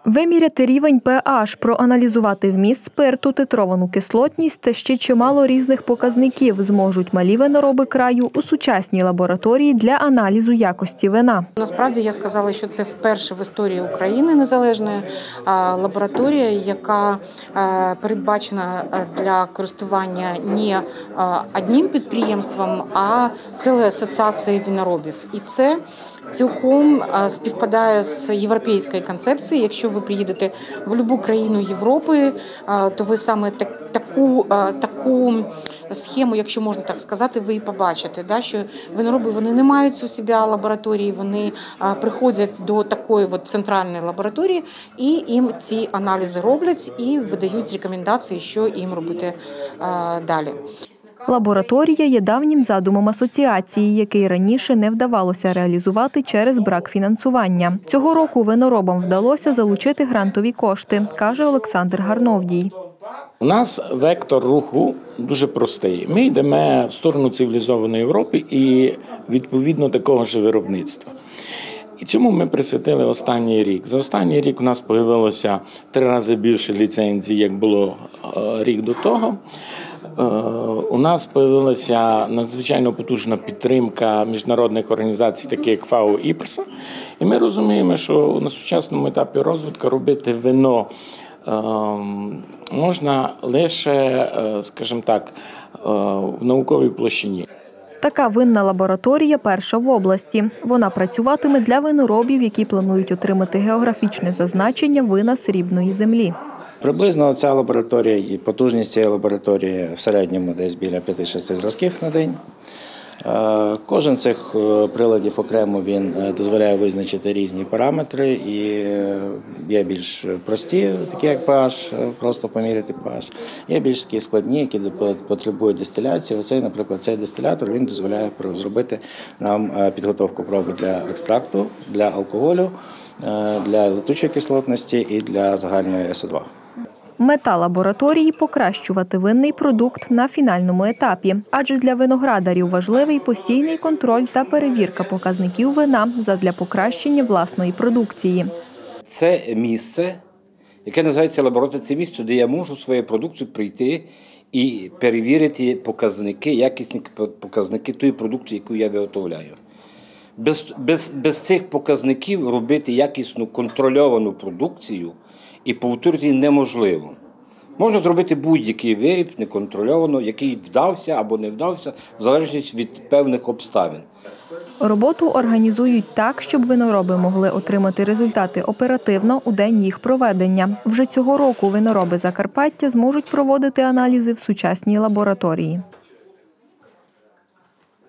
Виміряти рівень pH, проаналізувати вміст спирту, титровану кислотність та ще чимало різних показників зможуть малі винороби краю у сучасній лабораторії для аналізу якості вина. Насправді я сказала, що це вперше в історії України незалежної лабораторія, яка передбачена для користування не одним підприємством, а цілою асоціацією виноробів. І це цілком співпадає з європейською концепцією. Якщо ви приїдете в будь-яку країну Європи, то ви саме таку схему, якщо можна так сказати, ви і побачите, що винороби вони не мають у себе лабораторії, вони приходять до такої центральної лабораторії і їм ці аналізи роблять і видають рекомендації, що їм робити далі. Лабораторія є давнім задумом асоціації, який раніше не вдавалося реалізувати через брак фінансування. Цього року виноробам вдалося залучити грантові кошти, каже Олександр Гарновдій. У нас вектор руху дуже простий. Ми йдемо в сторону цивілізованої Європи і відповідно такого ж виробництва. І цьому ми присвятили останній рік. За останній рік у нас з'явилося 3 рази більше ліцензій, як було рік до того. У нас з'явилася надзвичайно потужна підтримка міжнародних організацій, таких як ФАО, ІПРС. І ми розуміємо, що на сучасному етапі розвитку робити вино можна лише, скажімо так, в науковій площині. Така винна лабораторія перша в області. Вона працюватиме для виноробів, які планують отримати географічне зазначення вина срібної землі. Приблизно ця лабораторія, потужність цієї лабораторії в середньому десь біля 5-6 зразків на день. Кожен з цих приладів окремо він дозволяє визначити різні параметри і є більш прості, такі як pH, просто поміряти pH. Є більш такі складні, які потребують дистиляції. Оцей, наприклад, цей дистилятор, він дозволяє зробити нам підготовку проби для екстракту, для алкоголю, для летучої кислотності і для загальної СО2. Мета лабораторії – покращувати винний продукт на фінальному етапі. Адже для виноградарів важливий постійний контроль та перевірка показників вина задля покращення власної продукції. Це місце, яке називається лабораторія. Це місце, де я можу свою продукцію прийти і перевірити показники, якісні показники тої продукції, яку я виготовляю. Без цих показників робити якісну контрольовану продукцію і повторити її неможливо. Можна зробити будь-який виріб неконтрольовано, який вдався або не вдався, в залежності від певних обставин. Роботу організують так, щоб винороби могли отримати результати оперативно у день їх проведення. Вже цього року винороби Закарпаття зможуть проводити аналізи в сучасній лабораторії.